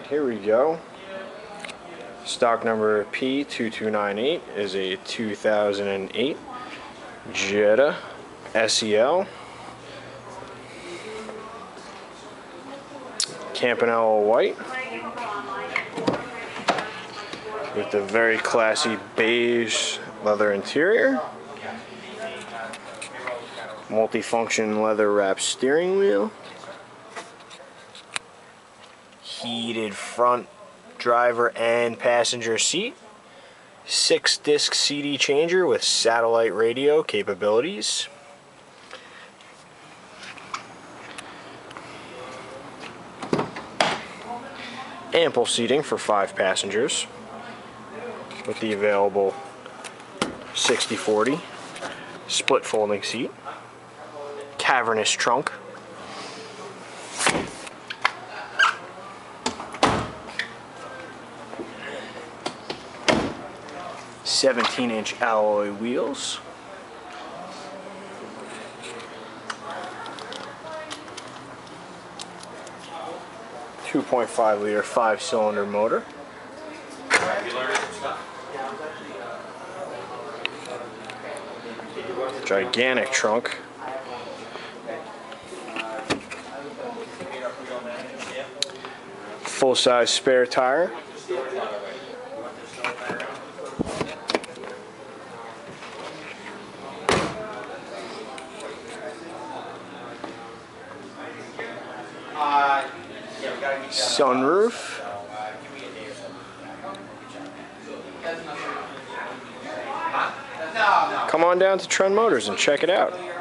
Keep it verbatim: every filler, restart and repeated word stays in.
Here we go. Stock number P two two nine eight is a two thousand eight Jetta S E L. Campanella White with the very classy beige leather interior. Multifunction leather wrapped steering wheel. Heated front driver and passenger seat. Six disc C D changer with satellite radio capabilities. Ample seating for five passengers with the available sixty forty split folding seat. Cavernous trunk. seventeen inch alloy wheels. two point five liter five cylinder motor. Gigantic trunk. Full-size spare tire. Sunroof. Come on down to Trend Motors and check it out.